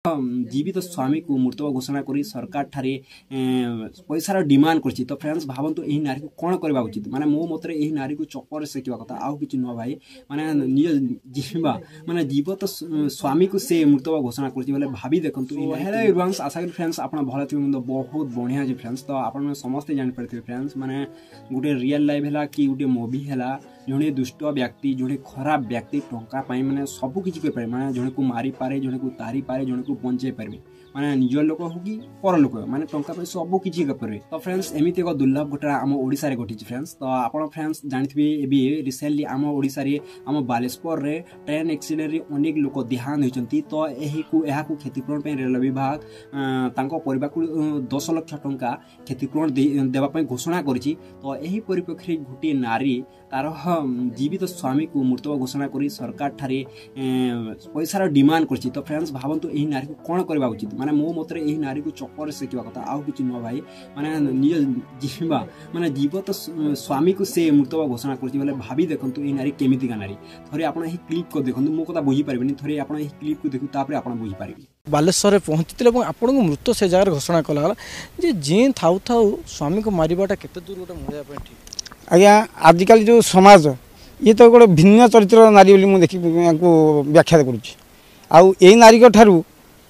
जीवित स्वामी को मृत घोषणा कर सरकार ठारे पैसार डिमांड कर। तो फ्रेंड्स भावतु यही नारी को कौन करवा उचित माने मो मतरे यही नारी को चपर सेकिवा कथा आउ किछि न भाई माने निज जीवा माने जीवित स्वामी को से मृत घोषणा करछि बोले भाभी देखंतु हेलो एवरीवन आशा करी फ्रेंड्स आपण भल थिबे मुंद बहुत बढ़िया जी फ्रेंड्स। तो आपण समस्त जानि परथिबे फ्रेंड्स माने गुटे रियल लाइफ हैला कि गुटे मूवी हैला जड़े दुष्ट व्यक्ति जड़े खराब व्यक्ति टंका पाई माने सब किछि कर पारे माने जड़े को मारी पारे जड़े को तारी पारे जड़े को बंचाई पारे माने निज लोक हो कि पर लोक माने टंका पाई सब किछि कर पारे। तो फ्रेंड्स एमिति एक दुर्लभ घटना आम ओडिसा रे घटिछि फ्रेंड्स। तो आपण फ्रेंड्स जानिथिबे एबी रिसेंटली आम ओडिसा रे आम बालेश्वर रे ट्रेन एक्सीडेंट रे अनेक लोक देहांत होइचंती। तो एही को एहा को क्षतिपूरण पे रेल विभाग तांको परिवार को 10 लाख टंका क्षतिपूरण देबा पई घोषणा करिछि। तो एही परिप्रेक्षी गोटे नारी तार जीवित स्वामी को मृत घोषणा कर सरकार ठारे पैसार डिमांड कर। तो फ्रेंड्स भावतु यही नारी को कौन करवा उचित माने मो मतरे यही नारी को चपर सेकिवा कथा आउ किछि न भाई माने निज जीवा माने जीवित स्वामी को से मृत घोषणा कर बोले भाभी देखंतु यही नारी केमितिका नारी थरे आपण एही क्लिप को देखंतु मो कथा बुझी पारबेनी थरे आपण एही क्लिप को देखु तापर आपण बुझी पारबे। बालेश्वर पहुँचते आपण को मृत से जगह घोषणा कला जे जी थाउ थाउ स्वामी को मारिबाटा केते दूर गोटे मरिया पे ठीक आज्ञा आजिकल जो समाज ये तो गोटे भिन्न चरित्र नारी बोली मुझे व्याख्या करुँच आई नारी ठारू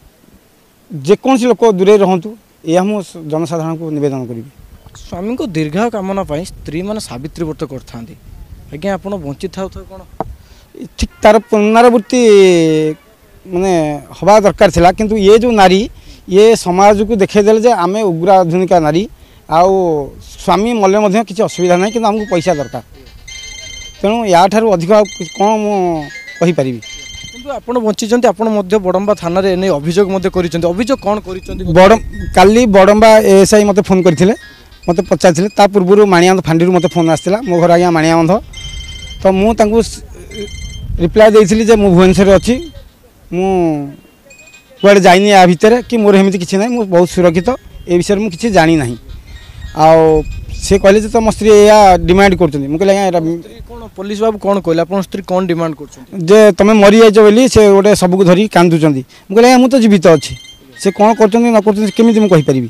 जेकोसी लोक दूरे रहतु यह मु जनसाधारण को निवेदन करी। स्वामी को दीर्घ कामना स्त्री मैंने सावित्री व्रत करते आज्ञा आप बंची था कौन ठीक तार पुनरावृत्ति माने हवा दरकार थिला किंतु ये जो नारी ये समाज को देखदेले जे आमे उग्र आधुनिक नारी आउ स्वामी मल्ले किसी असुविधा ना कि आमको पैसा दरकार तेणु या ठारू अधिक कौन मुझे किंतु आपण बंचिचंती आपण मध्य बड़म्बा थाना रे नहीं अभियोग मध्य करिसंती अभियोग कौन करिसंती काली बड़म्बा एएसआई मते फोन करथिले मते पचारथिले ता पूर्व माणियाबंध फांडीरू मते फोन आसला मो घर आज्ञा माणियाबंध तो मु तांको रिप्लाई देइथिली जे मु भुवनेश्वर अछि मु कुआडे जाइनी या भितर कि मोर हेमिति किछि नै मु बहुत सुरक्षित ए विषय मु किछि जानि नाही आउ से कहले तो मो स्त्री या डिमांड करछन मु कहले कोन पुलिस बाबू कोन कहले आपन स्त्री कोन डिमांड करछन जे तमे मरि जाइछो बोली से गोटे सब को धरी कांदुचंदी मु कहले मु तो जीवित अछि से कोन करछन न करछन केमिति मु कहि परिबी।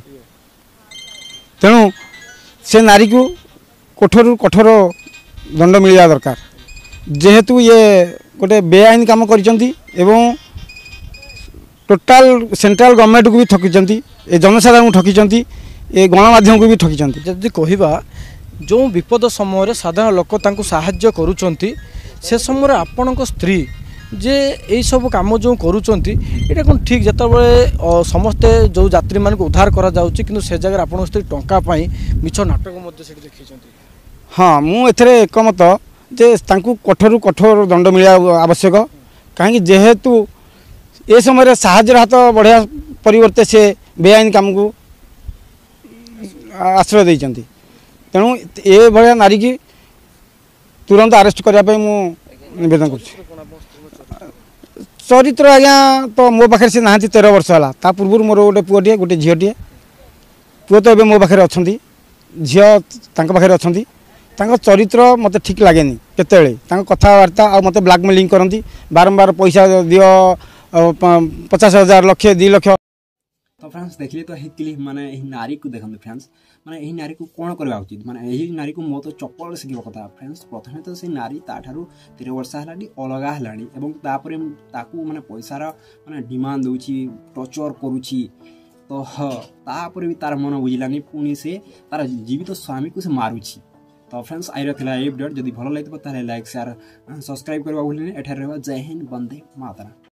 तेणु से नारी को कठोर कठोर दंड मिलवा दरकार जेहेतु ये गोटे बेआईन काम करिसंती एवं टोटाल सेंट्रल गवर्नमेंट को भी ठकिसंती ए जनसाधारण को ठकिसंती ए गणमाध्यम को भी ठकिसंती। जदि कहवा जो विपद समय साधारण लोक तांको साहाय्य करूचंती से समय आपण स्त्री जे यही सब कम जो करूचंती एटा कोन ठीक जतबे समस्ते जो यात्री मान को उद्धार करा जाउची किंतु से जगह आपण स्त्री टंका पाई मिछ नाटक मध्य से देखिसंती। हाँ मु एथरे एकमत जे तांको कठोर कठोर दंड मिलवा आवश्यक कहीं जेहेतु ए समय साहाय्य हाथ बढ़िया परिवर्ते से बेआईन काम को आश्रय देइचंती। तेणु ए भलिया नारी की तुरंत अरेस्ट करने मु निवेदन कर। चरित्र आज्ञा तो मो पाखे से नहांती 13 वर्ष है ता पूर्व मोर गोटे पुओटे गोटे झीटे पुओ तो मो पाखे अच्छा झी पाखे अच्छा चरित्र मत ठीक लगे केते कथबार्ता आ मत ब्लैकमेलिंग करती बारंबार पैसा दियो 50,000 लाख 2 लाख। तो फ्रेंड्स देखिए तो क्लिप माने यही नारी को देखते फ्रेंड्स माने यही नारी को कौन करवा उचित माने यही नारी को मो तो चप्पल शिखा कथा फ्रेंड्स प्रथमे तो से नारी ताठारू 13 वर्ष है अलगा है और तापर ताकू माने पैसार माने डिमांड दूची टर्चर करुची तो तापर भी तार मन बुझलानी पुणी से तार जीवित स्वामी को से मारुची। तो फ्रेंड्स आई रहा ये वीडियो जदि भल लगे लाइक शेयर सब्सक्राइब करवा भूलिनी। एठार जय हिंद वंदे मातरम।